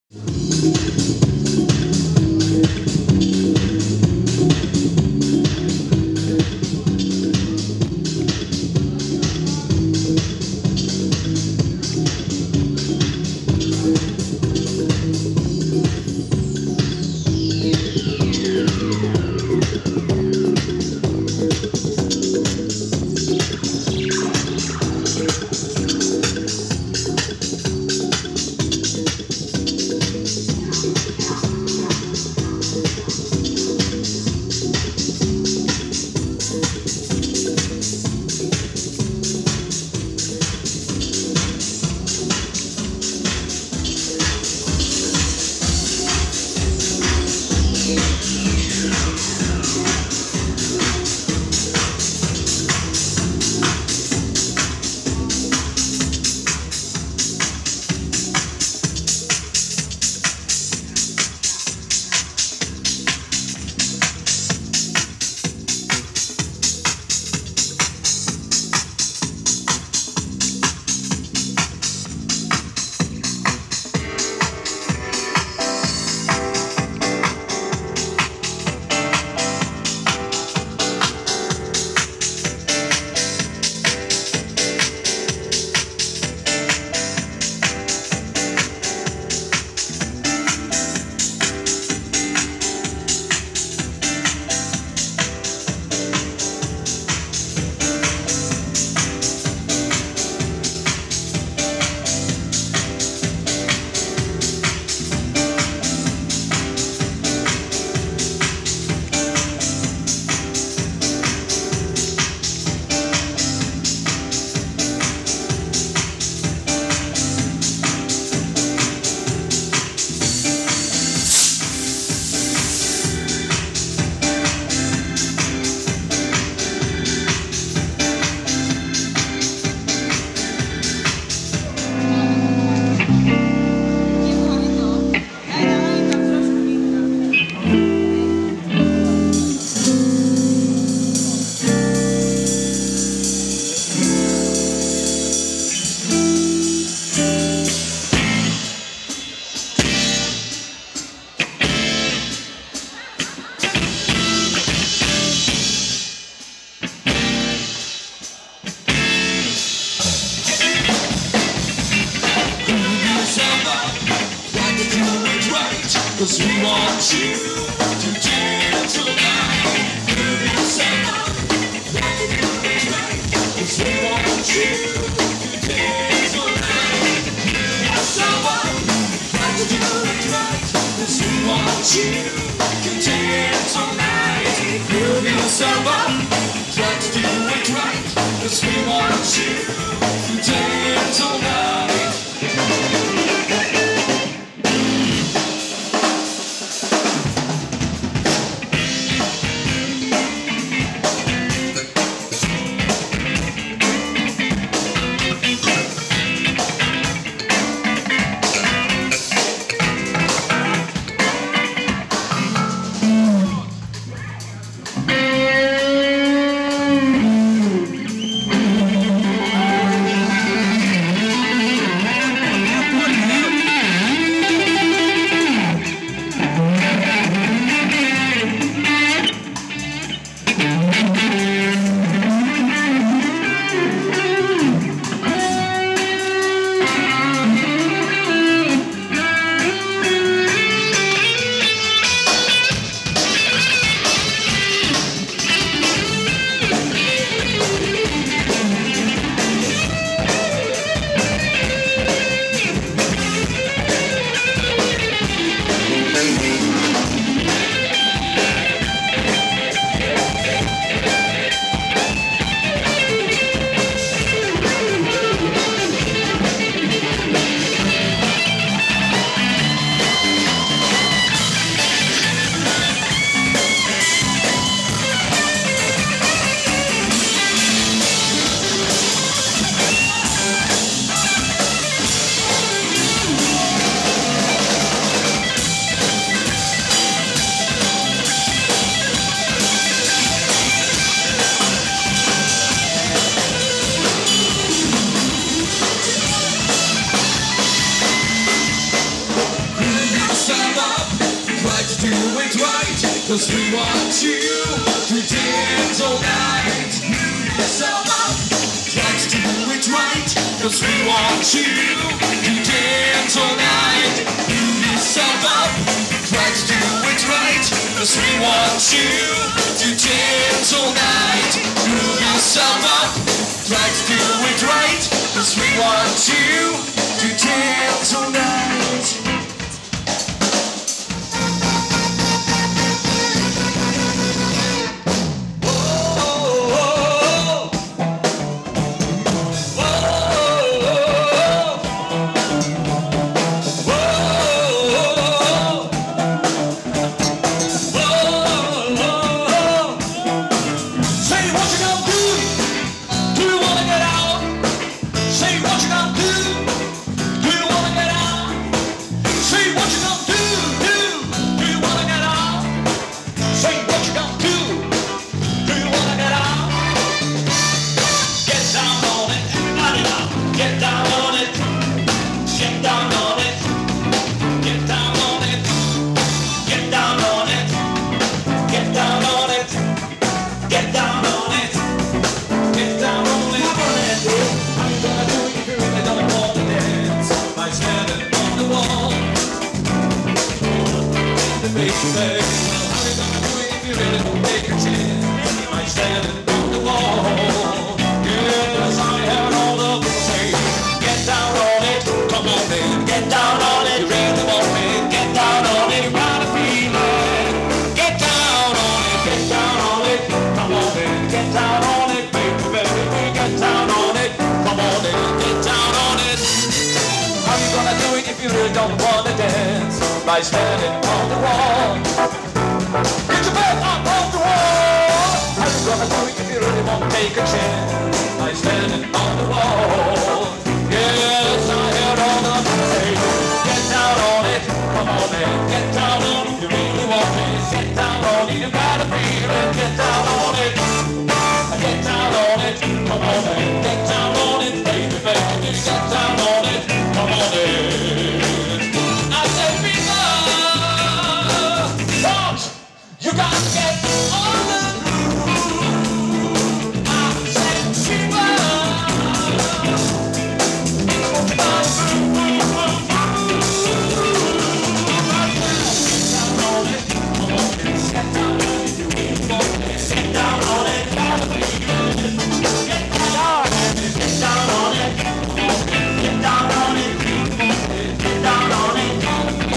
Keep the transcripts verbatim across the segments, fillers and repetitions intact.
Cause we want you to dance tonight. Move yourself up, like you do it right. Cause we want you to dance tonight. Move yourself up, like you do it right. Cause we want you to dance tonight. Move yourself up, like you do it right. Cause we want you to dance tonight. We'll be right back. it right, cause we want you to dance all night. Move yourself up, try to do it right, cause we want you to dance all night. Move yourself up, try to do it right, cause we want you to dance all night. Move yourself up, try to do it right, cause we want you to dance all night. By standing on the wall. Get your back up on the wall. How you gonna do it if you really won't take a chance? By standing on the wall. Yes, I heard all the say. Get down on it, come on man. Get down on it if you really want it. Get down on it, you gotta feel it. Get down on it. Get down on it, come on man. Get down on it, baby, baby. Get down on it, come on in. You gotta get on the groove. I said fever. Get down on it, you ain't going to get down on it, gotta be get down on it, get down on it, get down on it, get down on it, gotta be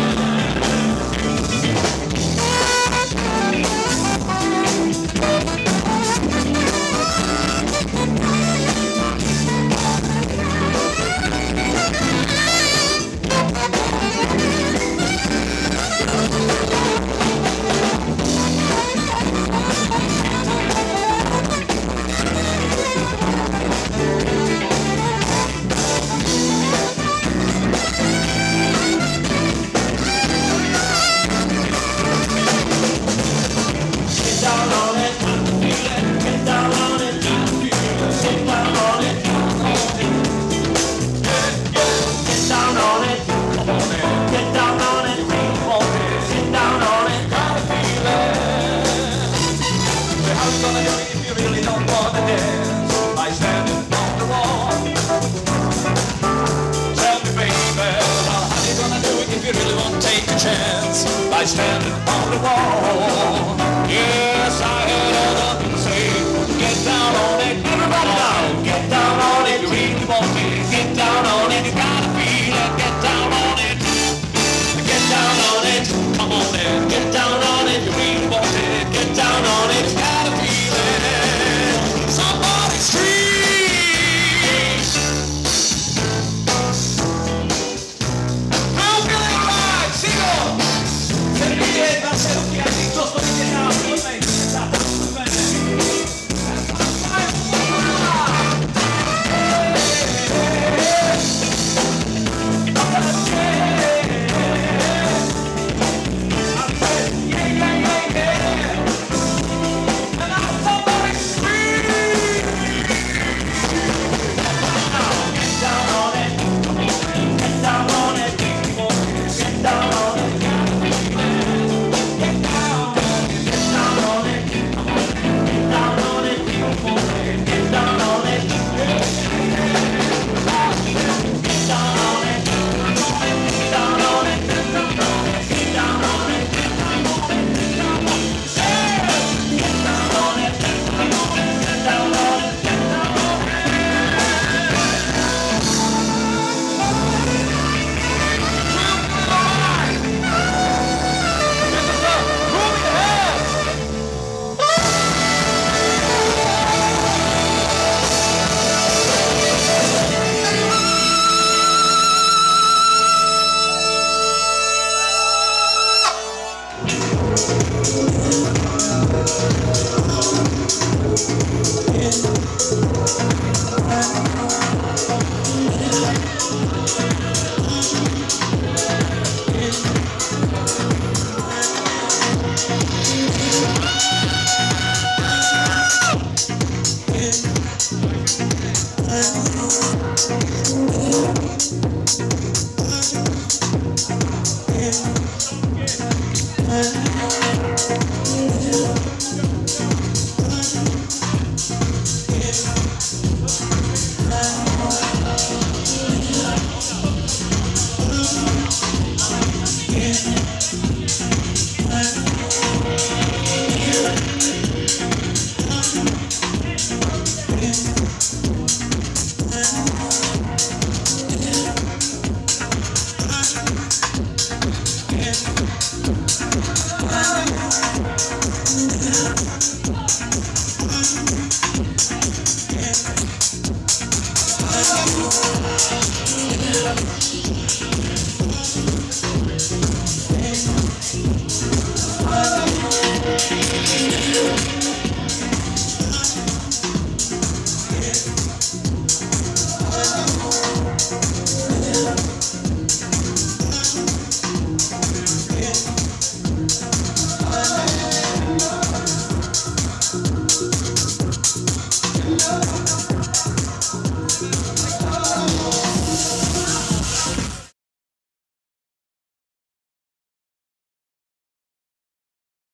by standing on the wall. Yes, I heard all the say, get down on it, everybody down. Get down on it, you really want it. Get down on it, you gotta feel it. Get down on it, get down on it, come on in. Get down on it, you really want it. Get down on it, you gotta feel it. Somebody scream. How can I cry? Sing on. Se mi viene a ser un Thank you.